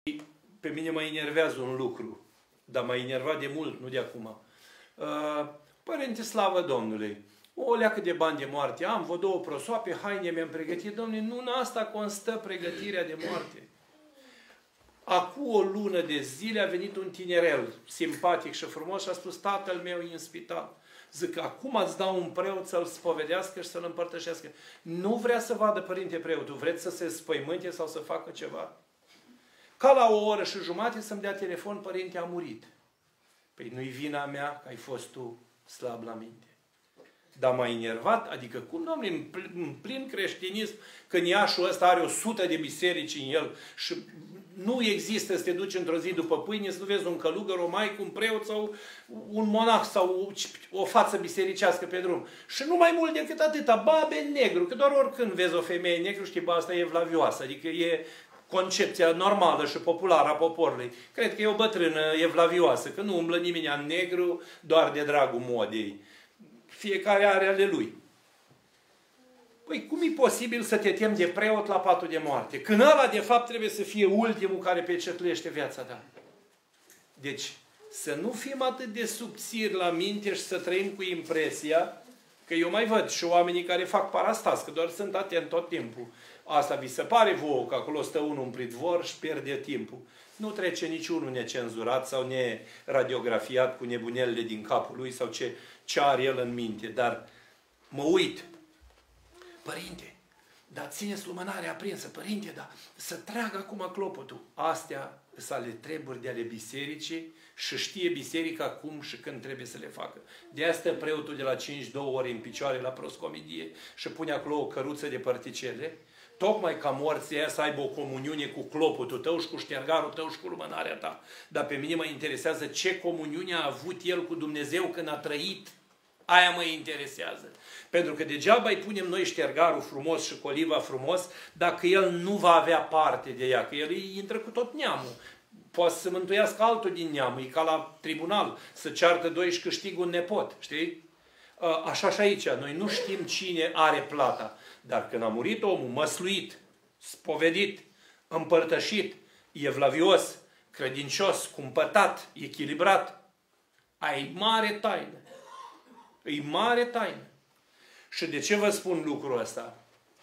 Pe mine mă enervează un lucru, dar m-a enervat de mult, nu de acum. Părinte, slavă Domnului! O leacă de bani de moarte am, vă două prosoape, haine mi-am pregătit. Domnule, nu în asta constă pregătirea de moarte. Acum o lună de zile a venit un tinerel, simpatic și frumos, și a spus, tatăl meu e în spital. Zic, acum îți dau un preot să-l spovedească și să-l împărtășească. Nu vrea să vadă părinte preotul, vreți să se spăimânte sau să facă ceva? Ca la o oră și jumate să-mi dea telefon, părinte a murit. Păi nu-i vina mea că ai fost tu slab la minte. Dar m-a enervat, adică cum, domnule, în plin creștinism, când Iașul ăsta are 100 de biserici în el și nu există să te duci într-o zi după pâine, să nu vezi un călugăr, o maică, un preot sau un monah sau o față bisericească pe drum. Și nu mai mult decât atâta, babe negru, că doar oricând vezi o femeie negru, știi, bă, asta e evlavioasă, adică e concepția normală și populară a poporului. Cred că e o bătrână evlavioasă, că nu umblă nimeni în negru doar de dragul modei. Fiecare are ale lui. Păi cum e posibil să te temi de preot la patul de moarte? Când ăla de fapt trebuie să fie ultimul care pecetluiește viața ta. Deci să nu fim atât de subțiri la minte și să trăim cu impresia că eu mai văd și oamenii care fac parastas, că doar sunt atent tot timpul. Asta vi se pare vouă că acolo stă unul în pridvor și pierde timpul. Nu trece niciunul necenzurat sau neradiografiat cu nebunelele din capul lui sau ce are el în minte. Dar mă uit. Părinte, dar țineți lumânarea aprinsă. Părinte, dar să tragă acum clopotul. Astea sunt ale treburi de ale bisericii și știe biserica cum și când trebuie să le facă. De asta preotul de la 5-2 ori în picioare la proscomidie și pune acolo o căruță de părticele, tocmai ca morții aia să aibă o comuniune cu clopotul tău și cu ștergarul tău și cu lumânarea ta. Dar pe mine mă interesează ce comuniune a avut el cu Dumnezeu când a trăit. Aia mă interesează. Pentru că degeaba îi punem noi ștergarul frumos și coliva frumos dacă el nu va avea parte de ea, că el îi intră cu tot neamul. Poate să mântuiască altul din neam, e ca la tribunal, să ceartă doi și câștigă un nepot, știi? Așa și aici, noi nu știm cine are plata, dar când a murit omul, măsluit, spovedit, împărtășit, evlavios, credincios, cumpătat, echilibrat, ai mare taină. E mare taină. Și de ce vă spun lucrul ăsta?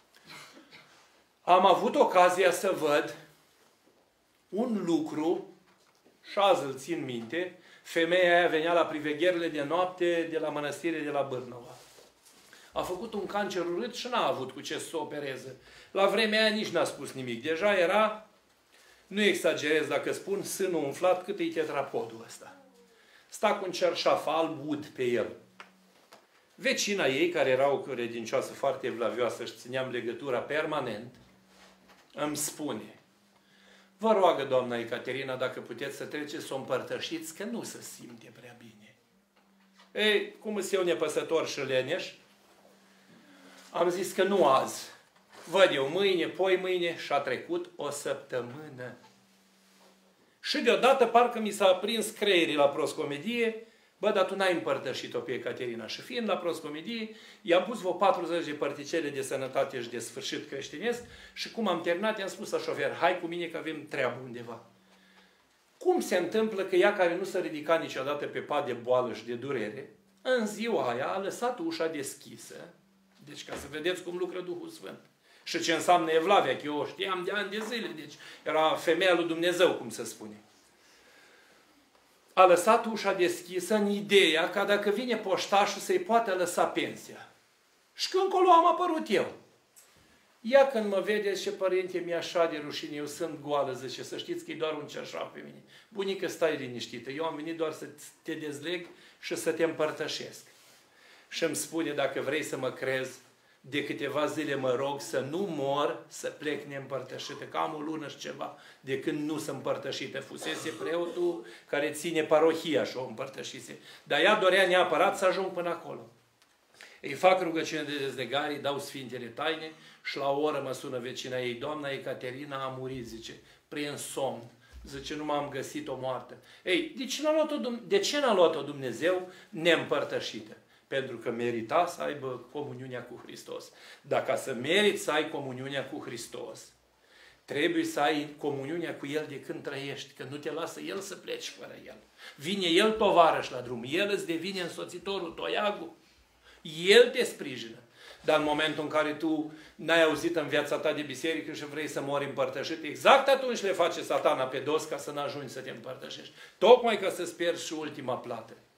Am avut ocazia să văd un lucru, și azi îl țin minte, femeia aia venea la privegherile de noapte de la mănăstire de la Bârnova. A făcut un cancer urât și n-a avut cu ce să opereze. La vremea aia nici n-a spus nimic. Deja era, nu exagerez dacă spun, sânul umflat cât e tetrapodul ăsta. Sta cu un cerșaf alb ud pe el. Vecina ei, care era o credincioasă foarte evlavioasă și țineam legătura permanent, îmi spune: vă roagă, doamna Ecaterina, dacă puteți să treceți să o împărtășiți, că nu se simte prea bine. Ei, cum sunt eu nepăsător și leneș, am zis că nu azi. Văd eu mâine, poi mâine, și a trecut o săptămână. Și deodată parcă mi s-a aprins creierii la proscomedie. Bă, dar tu n-ai împărtășit-o pe Ecaterina. Și fiind la proscomedie, i-am pus vreo 40 de părticele de sănătate și de sfârșit creștinesc și cum am terminat, i-am spus la șofer: hai cu mine că avem treabă undeva. Cum se întâmplă că ea, care nu s-a ridicat niciodată pe pat de boală și de durere, în ziua aia a lăsat ușa deschisă, deci ca să vedeți cum lucră Duhul Sfânt. Și ce înseamnă evlavia, că eu o știam de ani de zile, deci era femeia lui Dumnezeu, cum se spune. A lăsat ușa deschisă în ideea ca dacă vine poștașul să-i poată lăsa pensia. Și când încolo am apărut eu. Ea când mă vede, zice: părinte, mi-e așa de rușine, eu sunt goală, zice, să știți că e doar un cerșaf pe mine. Bunică, stai liniștită, eu am venit doar să te dezleg și să te împărtășesc. Și îmi spune: dacă vrei să mă crezi, de câteva zile mă rog să nu mor, să plec neîmpărtășită, că am o lună și ceva de când nu sunt împărtășită. Fusese preotul care ține parohia și o împărtășise. Dar ea dorea neapărat să ajung până acolo. Îi fac rugăciune de dezlegare, îi dau Sfintele Taine și la o oră mă sună vecina ei: doamna Ecaterina a murit, zice, prin somn. Zice, nu m-am găsit-o moartă. Ei, de ce n-a luat-o Dumnezeu neîmpărtășită? Pentru că merita să aibă comuniunea cu Hristos. Dacă să meriți să ai comuniunea cu Hristos, Trebuie să ai comuniunea cu El de când trăiești, că nu te lasă El să pleci fără El. Vine El tovarăș la drum, El îți devine însoțitorul, toiagul. El te sprijină. Dar în momentul în care tu n-ai auzit în viața ta de biserică și vrei să mori împărtășit, exact atunci le face Satana pe dos ca să n-ajungi să te împărtășești. Tocmai ca să-ți pierzi și ultima plată.